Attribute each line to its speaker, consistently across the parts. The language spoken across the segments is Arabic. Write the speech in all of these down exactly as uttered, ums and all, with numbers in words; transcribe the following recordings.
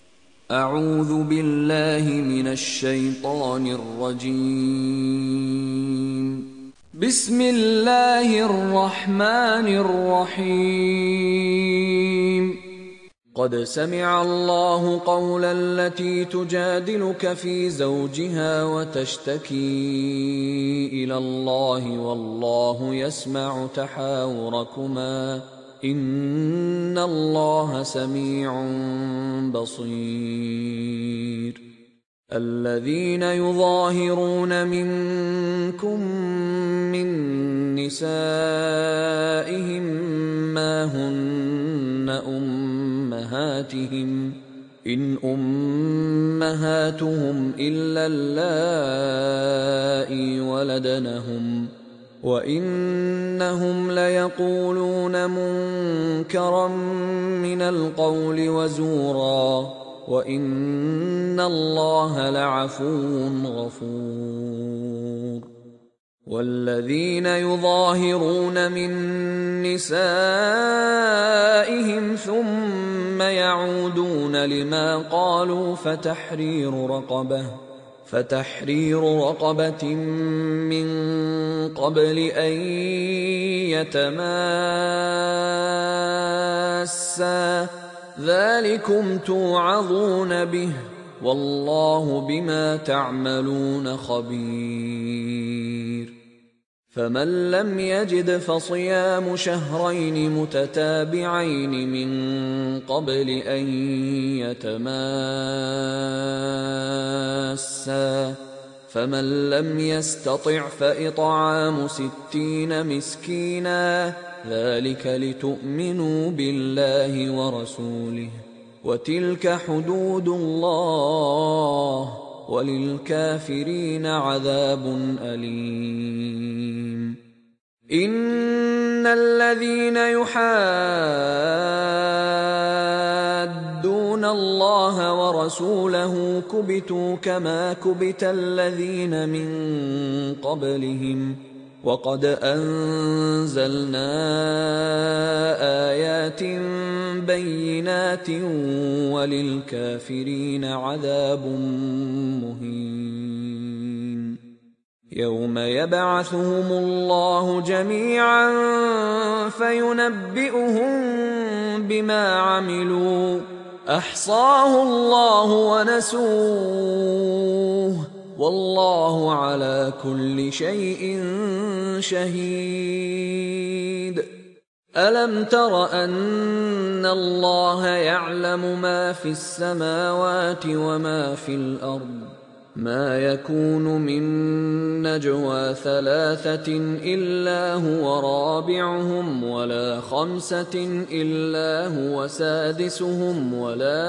Speaker 1: أعوذ بالله من الشيطان الرجيم. بسم الله الرحمن الرحيم. قد سمع الله قول التي تجادلك في زوجها وتشتكي إلى الله والله يسمع تحاوركما إن الله سميع بصير. الذين يظاهرون منكم من نسائهم ما هن أمهاتهم إن أمهاتهم إلا اللائي ولدنهم وإنهم ليقولون منكرا من القول وزورا وإن الله لعفو غفور. والذين يظاهرون من نسائهم ثم يعودون لما قالوا فتحرير رقبة فتحرير رقبة من قبل أن يتماسا ذلكم توعظون به والله بما تعملون خبير. فمن لم يجد فصيام شهرين متتابعين من قبل أن يتماسا فمن لم يستطع فإطعام ستين مسكينا ذلك لتؤمنوا بالله ورسوله وتلك حدود الله وللكافرين عذاب أليم. إن الذين يحادون الله ورسوله كبتوا كما كبت الذين من قبلهم وقد أنزلنا آيات بينات وللكافرين عذاب مهين. يوم يبعثهم الله جميعا فينبئهم بما عملوا أحصاه الله ونسوه والله على كل شيء شهيد. ألم تر أن الله يعلم ما في السماوات وما في الأرض ما يكون من نجوى ثلاثة إلا هو رابعهم ولا خمسة إلا هو سادسهم ولا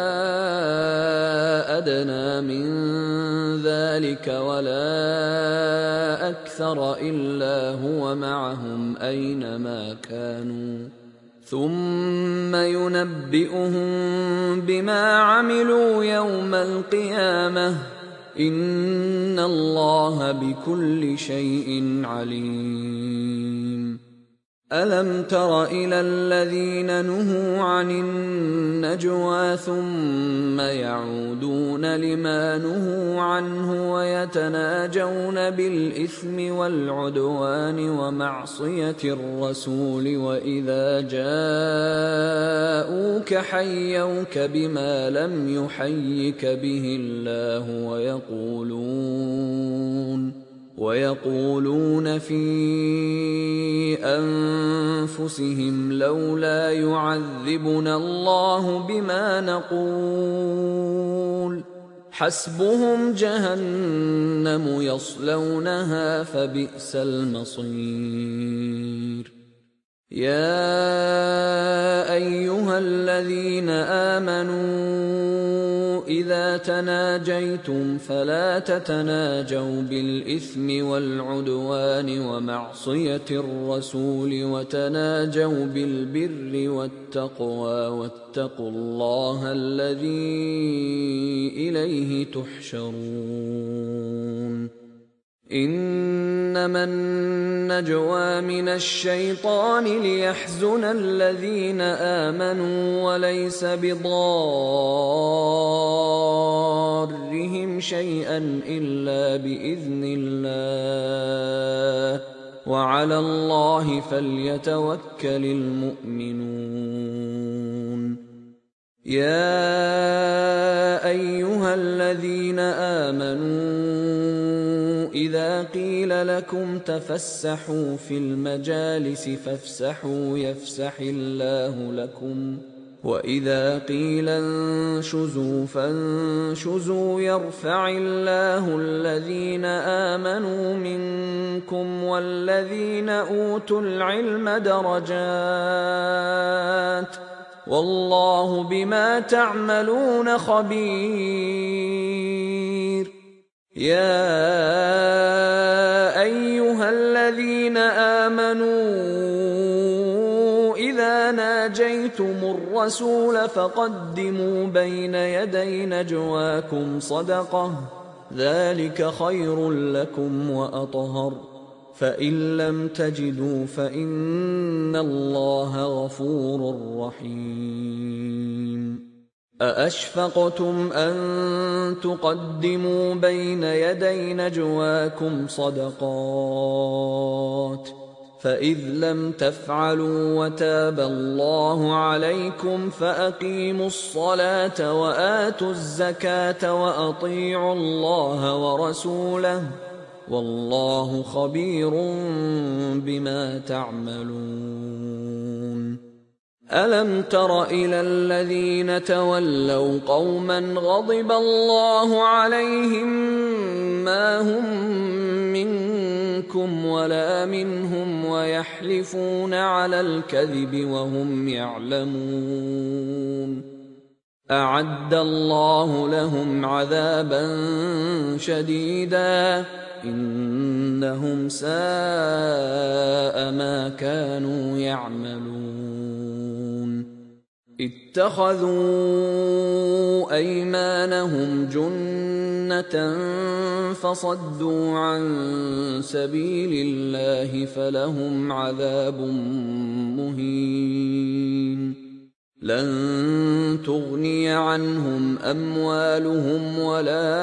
Speaker 1: أدنى من ذلك ولا أكثر إلا هو معهم أينما كانوا ثم ينبئهم بما عملوا يوم القيامة إن الله بكل شيء عليم. ألم تر إلى الذين نهوا عن النجوى ثم يعودون لما نهوا عنه ويتناجون بالإثم والعدوان ومعصية الرسول وإذا جاءوك حيوك بما لم يحيك به الله ويقولون ويقولون في أنفسهم لولا يعذبنا الله بما نقول حسبهم جهنم يصلونها فبئس المصير. يا أيها الذين آمنوا إذا تناجيتم فلا تتناجوا بالإثم والعدوان ومعصية الرسول وتناجوا بالبر والتقوى واتقوا الله الذي إليه تحشرون. إنما النجوى من الشيطان ليحزن الذين آمنوا وليس بضار ربهم شيئا إلا بإذن الله وعلى الله فليتوكل المؤمنون. يا أيها الذين آمنوا إذا قيل لكم تفسحوا في المجالس فافسحوا يفسح الله لكم وإذا قيل انشزوا فانشزوا يرفع الله الذين آمنوا منكم والذين أوتوا العلم درجات والله بما تعملون خبير. يا أيها الذين آمنوا إذا ناجيتم الرسول فقدموا بين يدي نجواكم صدقة ذلك خير لكم وأطهر فإن لم تجدوا فإن الله غفور رحيم. أأشفقتم أن تقدموا بين يدي نجواكم صدقات فإذ لم تفعلوا وتاب الله عليكم فأقيموا الصلاة وآتوا الزكاة وأطيعوا الله ورسوله والله خبير بما تعملون. ألم تر إلى الذين تولوا قوما غضب الله عليهم ما هم منكم ولا منهم ويحلفون على الكذب وهم يعلمون أعد الله لهم عذابا شديدا إنهم ساء ما كانوا يعملون. اتخذوا أيمانهم جنة فصدوا عن سبيل الله فلهم عذاب مهين. لن تغني عنهم أموالهم ولا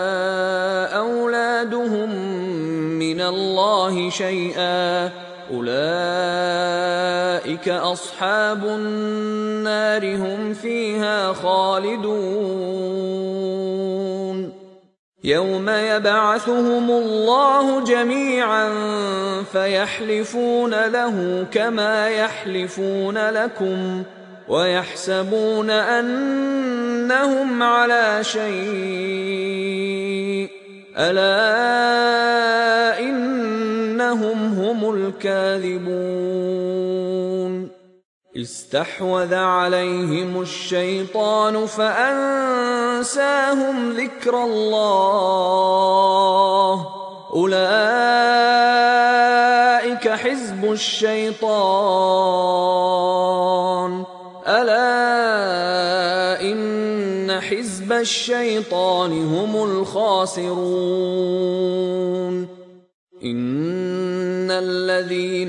Speaker 1: أولادهم من الله شيئا أولئك أصحاب النار هم فيها خالدون. يوم يبعثهم الله جميعا فيحلفون له كما يحلفون لكم ويحسبون أنهم على شيء ألا إنهم هم الكاذبون. استحوذ عليهم الشيطان فأنساهم ذكر الله أولئك حزب الشيطان ألا إن حزب الشيطان هم الخاسرون. إن الذين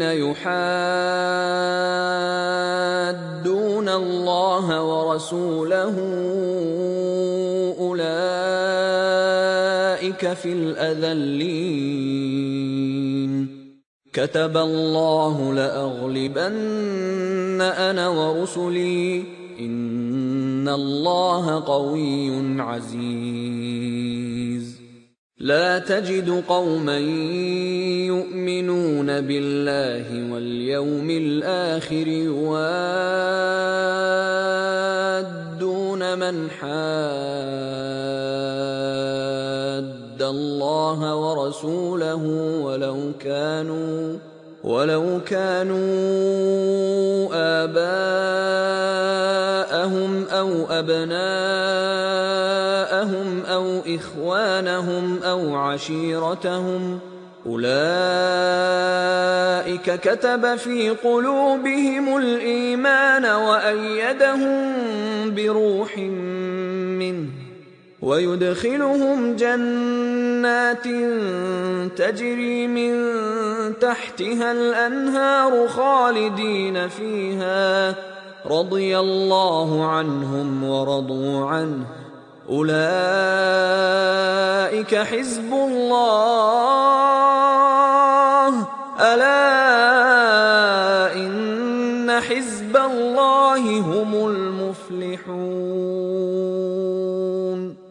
Speaker 1: يحادون الله ورسوله أولئك في الأذلين. كتب الله لأغلبن أنا ورسلي إن الله قوي عزيز. لا تجد قوما يؤمنون بالله واليوم الآخر يوادون من حاد الله ورسوله ولو كانوا ولو كانوا آباءهم أو أبناءهم أو إخوانهم أو عشيرتهم أولئك كتب في قلوبهم الإيمان وأيدهم بروح منه ويدخلهم جنات تجري من تحتها الأنهار خالدين فيها رضي الله عنهم ورضوا عنه أولئك حزب الله ألا إن حزب الله هم المفلحون